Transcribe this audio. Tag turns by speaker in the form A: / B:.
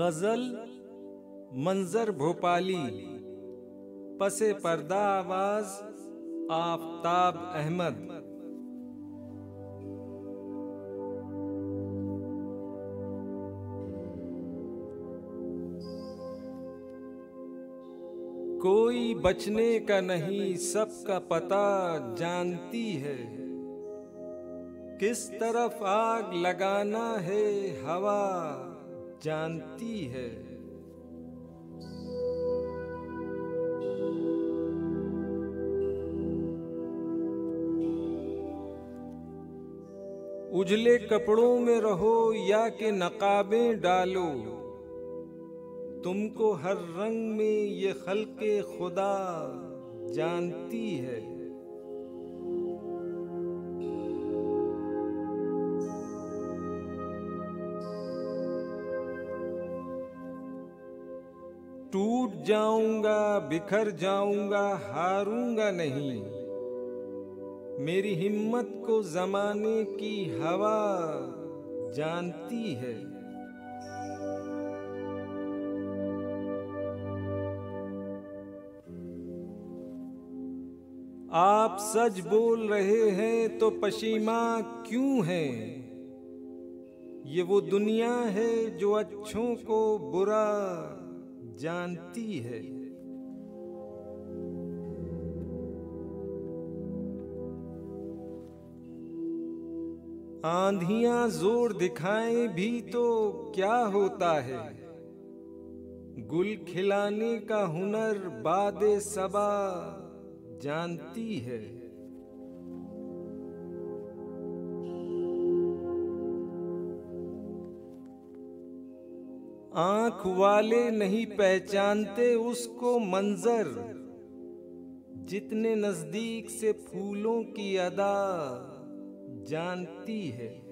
A: गजल मंजर भोपाली, पसे पर्दा आवाज आफताब अहमद। कोई बचने का नहीं, सबका पता जानती है। किस तरफ आग लगाना है हवा जानती है। उजले कपड़ों में रहो या कि नकाबें डालो, तुमको हर रंग में ये खल्के खुदा जानती है। टूट जाऊंगा, बिखर जाऊंगा, हारूंगा नहीं। मेरी हिम्मत को जमाने की हवा जानती है। आप सच बोल रहे हैं तो पशीमा क्यों हैं? ये वो दुनिया है जो अच्छों को बुरा जानती है। आंधियां जोर दिखाएं भी तो क्या होता है? गुल खिलाने का हुनर बादे सबा जानती है। आंख वाले नहीं पहचानते उसको मंजर, जितने नजदीक से फूलों की अदा जानती है।